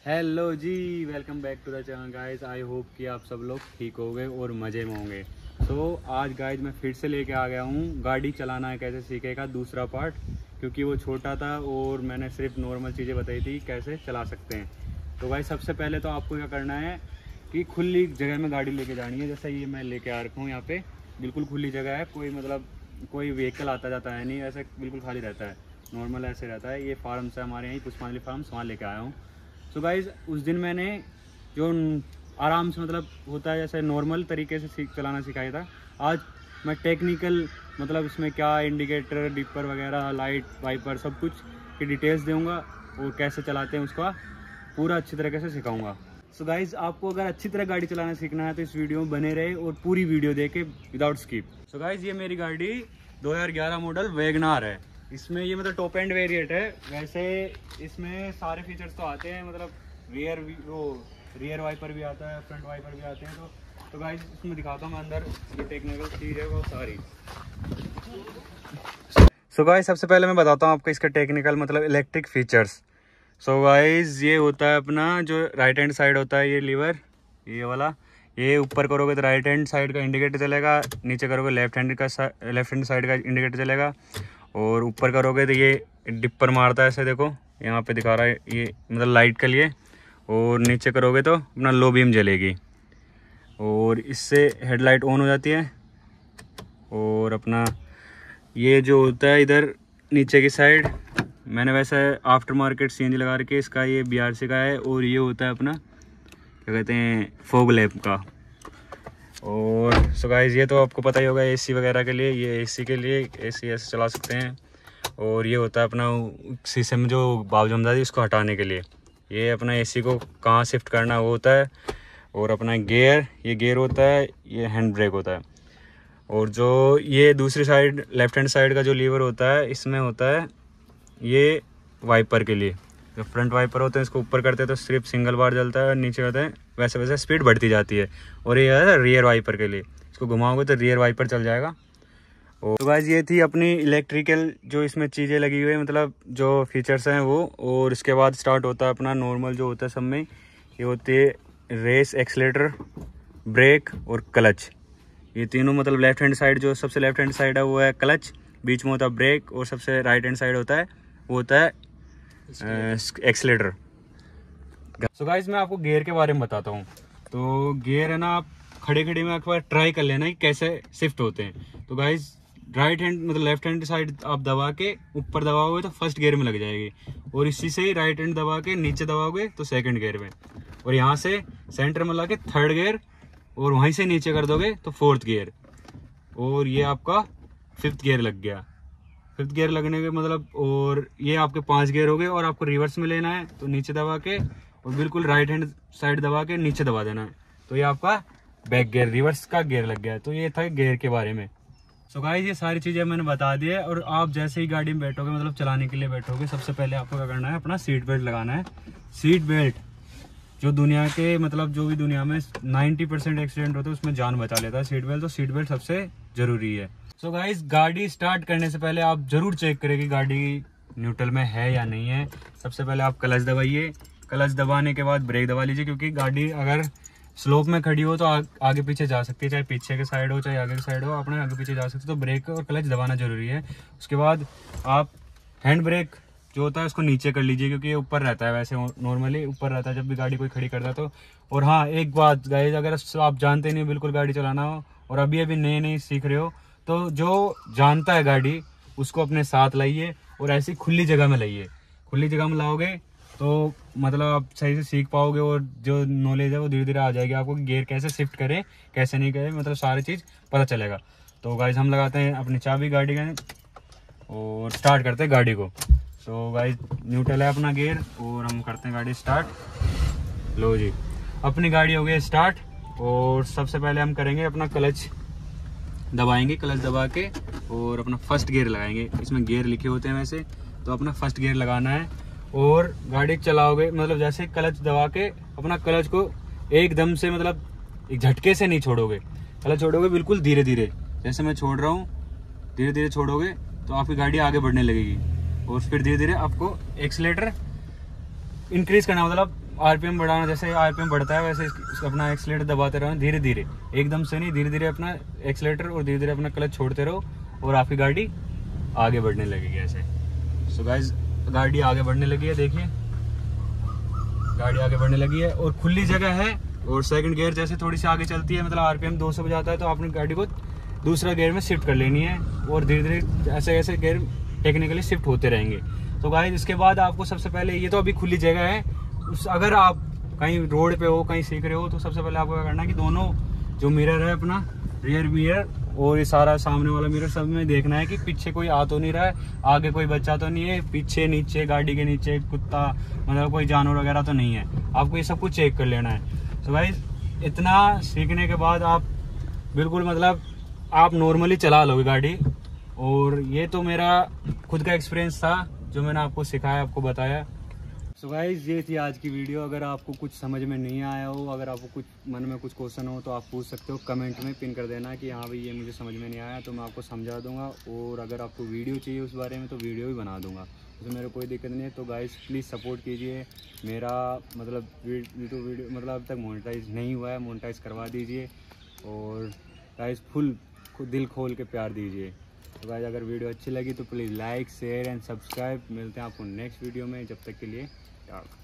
Hello ji, welcome back to the channel guys. I hope कि आप सब लोग ठीक हो गए और मज़े में होंगे। आज गाइस मैं फिर से लेके आ गया हूँ गाड़ी चलाना है कैसे सीखेगा दूसरा पार्ट, क्योंकि वो छोटा था और मैंने सिर्फ नॉर्मल चीज़ें बताई थी कैसे चला सकते हैं। तो गाइस सबसे पहले तो आपको क्या करना है कि खुली जगह में गाड़ी लेके जानी है। जैसे ये मैं लेके आ रखा हूँ, यहाँ पे बिल्कुल खुली जगह है, कोई व्हीकल आता जाता है नहीं, ऐसे बिल्कुल खाली रहता है, नॉर्मल ऐसे रहता है। ये फार्म से हमारे यहाँ पुष्पांजलि फार्म वहाँ लेके आया हूँ। सो गाइज़ उस दिन मैंने जो आराम से होता है जैसे नॉर्मल तरीके से चलाना सिखाया था। आज मैं टेक्निकल इसमें क्या इंडिकेटर, डिपर वगैरह, लाइट, वाइपर सब कुछ की डिटेल्स दूंगा और कैसे चलाते हैं उसका पूरा अच्छी तरीके से सिखाऊंगा। सो गाइज़ आपको अगर अच्छी तरह गाड़ी चलाना सीखना है तो इस वीडियो में बने रहे और पूरी वीडियो देखे विदाउट स्किप। सो गाइज़ ये मेरी गाड़ी 2011 मॉडल वैगनार है। इसमें ये टॉप एंड वेरिएंट है। वैसे इसमें सारे फीचर्स तो आते हैं, रियर वाइपर भी आता है, फ्रंट वाइपर भी आते हैं। तो गाइस इसमें दिखाता हूँ मैं अंदर ये टेक्निकल चीज़ है वो सारी। सो गाइस सबसे पहले मैं बताता हूँ आपको इसका technical electric features. So guys ये होता है अपना जो राइट हैंड साइड होता है, ये लीवर ये वाला, ये ऊपर करोगे तो राइट हैंड साइड का इंडिकेटर चलेगा, नीचे करोगे लेफ्ट हैंड साइड का इंडिकेटर चलेगा, और ऊपर करोगे तो ये डिपर मारता है ऐसे, देखो यहाँ पे दिखा रहा है ये लाइट के लिए। और नीचे करोगे तो अपना लो बीम जलेगी और इससे हेडलाइट ऑन हो जाती है। और अपना ये जो होता है इधर नीचे की साइड, मैंने वैसे आफ्टर मार्केट सीएनजी लगा रखी है, इसका ये BRC का है। और ये होता है अपना क्या कहते हैं फॉग लैंप का। और सो गाइस ये तो आपको पता ही होगा AC वगैरह के लिए, ये AC के लिए AC ऐसे चला सकते हैं। और ये होता है अपना शीशे में जो बाव जम जाती है उसको हटाने के लिए, ये अपना AC को कहाँ शिफ्ट करना वो होता है। और अपना ये गियर होता है, ये हैंड ब्रेक होता है। और जो ये दूसरी साइड लेफ्ट हैंड साइड का जो लीवर होता है, इसमें होता है ये वाइपर के लिए। जो फ्रंट वाइपर होते हैं इसको ऊपर करते हैं तो सिर्फ सिंगल बार जलता है, और नीचे होता है वैसे वैसे स्पीड बढ़ती जाती है। और ये है रियर वाइपर के लिए, इसको घुमाओगे तो रियर वाइपर चल जाएगा। और तो गाइस ये थी अपनी इलेक्ट्रिकल जो इसमें चीज़ें लगी हुई है, जो फीचर्स हैं वो। और इसके बाद स्टार्ट होता है अपना नॉर्मल जो होता है सब में, ये होती है रेस, एक्सीलरेटर, ब्रेक और क्लच। ये तीनों लेफ्ट हैंड साइड, जो सबसे लेफ्ट हैंड साइड है वो है क्लच, बीच में होता है ब्रेक, और सबसे राइट हैंड साइड होता है वो होता है एक्सीलरेटर। सो गाइस मैं आपको गियर के बारे में बताता हूँ। तो गियर है ना, आप खड़े खड़े में एक बार ट्राई कर लेना कि कैसे शिफ्ट होते हैं। तो guys right hand left hand side आप दबा के ऊपर दबाओगे तो फर्स्ट गियर में लग जाएगी, और इसी से ही राइट हैंड दबा के नीचे दबाओगे तो सेकंड गियर में, और यहाँ से सेंटर में ला के थर्ड गियर, और वहीं से नीचे कर दोगे तो फोर्थ गियर। और ये आपका फिफ्थ गियर लग गया। फिफ्थ गियर लगने के और ये आपके 5 गियर हो गए। और आपको रिवर्स में लेना है तो नीचे दबा के और बिल्कुल राइट हैंड साइड दबा के नीचे दबा देना है, तो ये आपका बैक गियर, रिवर्स का गियर लग गया। तो ये था गियर के बारे में। सो गाइस ये सारी चीज़ें मैंने बता दी है। और आप जैसे ही गाड़ी में बैठोगे, चलाने के लिए बैठोगे, सबसे पहले आपको क्या करना है, अपना सीट बेल्ट लगाना है। सीट बेल्ट जो दुनिया के जो भी दुनिया में 90% एक्सीडेंट होते हैं उसमें जान बचा लेता है सीट बेल्ट। तो सीट बेल्ट सबसे ज़रूरी है। सो गाइस गाड़ी स्टार्ट करने से पहले आप ज़रूर चेक करें कि गाड़ी न्यूट्रल में है या नहीं है। सबसे पहले आप क्लच दबाइए, क्लच दबाने के बाद ब्रेक दबा लीजिए, क्योंकि गाड़ी अगर स्लोप में खड़ी हो तो आगे पीछे जा सकती है, चाहे पीछे के साइड हो चाहे आगे की साइड हो, अपने आगे पीछे जा सकते हो। तो ब्रेक और क्लच दबाना जरूरी है। उसके बाद आप हैंड ब्रेक जो होता है उसको नीचे कर लीजिए, क्योंकि ये ऊपर रहता है, वैसे नॉर्मली ऊपर रहता है जब भी गाड़ी कोई खड़ी करता है तो। और हाँ एक बात गाइस, अगर आप जानते नहीं बिल्कुल गाड़ी चलाना हो और अभी नए सीख रहे हो, तो जो जानता है गाड़ी उसको अपने साथ लाइए और ऐसी खुली जगह में लाइए। खुली जगह में लाओगे तो आप सही से सीख पाओगे, और जो नॉलेज है वो धीरे धीरे आ जाएगी आपको, गियर कैसे शिफ्ट करें कैसे नहीं करें, सारी चीज़ पता चलेगा। तो गाइस हम लगाते हैं अपनी चाबी गाड़ी का और स्टार्ट करते हैं गाड़ी को। सो गाइस न्यूट्रल है अपना गियर और हम करते हैं गाड़ी स्टार्ट। लो जी अपनी गाड़ी हो गई स्टार्ट। और सबसे पहले हम करेंगे अपना क्लच दबाएंगे, क्लच दबा के और अपना फर्स्ट गियर लगाएंगे। इसमें गियर लिखे होते हैं वैसे, तो अपना फर्स्ट गियर लगाना है। और गाड़ी चलाओगे जैसे क्लच दबा के अपना क्लच को एकदम से एक झटके से नहीं छोड़ोगे, क्लच छोड़ोगे बिल्कुल धीरे धीरे, जैसे मैं छोड़ रहा हूँ धीरे धीरे छोड़ोगे तो आपकी गाड़ी आगे बढ़ने लगेगी। और फिर धीरे धीरे आपको एक्सीलरेटर इंक्रीज करना, आरपीएम बढ़ाना, जैसे आरपीएम बढ़ता है वैसे अपना एक्सीलेटर दबाते रहो धीरे धीरे, एकदम से नहीं, धीरे धीरे अपना एक्सीलेटर और धीरे धीरे अपना क्लच छोड़ते रहो और आपकी गाड़ी आगे बढ़ने लगेगी ऐसे। सो गाइस गाड़ी आगे बढ़ने लगी है, देखिए गाड़ी आगे बढ़ने लगी है और खुली जगह है। और सेकंड गियर जैसे थोड़ी सी आगे चलती है, मतलब आरपीएम 200 पे जाता है, तो आपने गाड़ी को दूसरा गियर में शिफ्ट कर लेनी है और धीरे धीरे ऐसे ऐसे गियर टेक्निकली शिफ्ट होते रहेंगे। तो गाइस इसके बाद आपको सबसे पहले, ये तो अभी खुली जगह है, अगर आप कहीं रोड पे हो, कहीं सीख रहे हो, तो सबसे पहले आपको क्या करना है कि दोनों जो मिरर है अपना रियर मिरर और ये सारा सामने वाला मिरर, सब में देखना है कि पीछे कोई आ तो नहीं रहा है, आगे कोई बच्चा तो नहीं है, पीछे नीचे गाड़ी के नीचे कुत्ता मतलब कोई जानवर वगैरह तो नहीं है, आपको ये सब कुछ चेक कर लेना है। तो गाइस इतना सीखने के बाद आप बिल्कुल मतलब आप नॉर्मली चला लोगे गाड़ी। और ये तो मेरा खुद का एक्सपीरियंस था जो मैंने आपको सिखाया, आपको बताया। सो गाइस ये थी आज की वीडियो। अगर आपको कुछ समझ में नहीं आया हो, अगर आपको कुछ मन में कुछ क्वेश्चन हो तो आप पूछ सकते हो, कमेंट में पिन कर देना कि हाँ भाई ये मुझे समझ में नहीं आया, तो मैं आपको समझा दूंगा। और अगर आपको वीडियो चाहिए उस बारे में तो वीडियो भी बना दूंगा, उसमें मेरे कोई दिक्कत नहीं है। तो गाइस प्लीज़ सपोर्ट कीजिए मेरा, मतलब वीडियो मतलब अब तक मोनेटाइज नहीं हुआ है, मोनेटाइज करवा दीजिए। और गाइस फुल दिल खोल के प्यार दीजिए। तो गाइस अगर वीडियो अच्छी लगी तो please like share and subscribe. मिलते हैं आपको नेक्स्ट वीडियो में, जब तक के लिए टाटा।